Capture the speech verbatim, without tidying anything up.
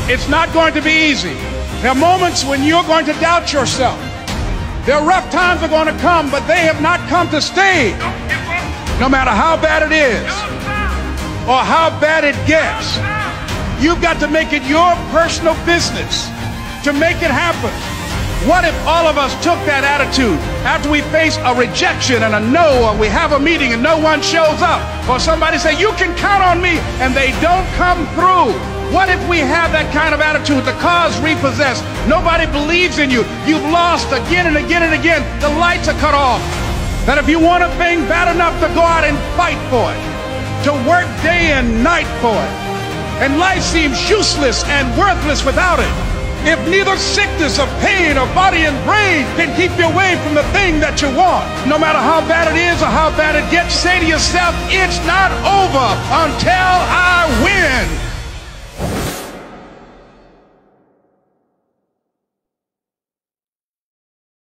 It's not going to be easy. There are moments when you're going to doubt yourself. There are rough times are going to come, but they have not come to stay. No matter how bad it is or how bad it gets, you've got to make it your personal business to make it happen. What if all of us took that attitude after we face a rejection and a no, or we have a meeting and no one shows up, or somebody say, you can count on me, and they don't come through? What if we have that kind of attitude? The car's repossessed. Nobody believes in you. You've lost again and again and again. The lights are cut off. That if you want a thing bad enough to go out and fight for it, to work day and night for it, and life seems useless and worthless without it, if neither sickness or pain or body and brain can keep you away from the thing that you want, no matter how bad it is or how bad it gets, say to yourself, it's not over until I win.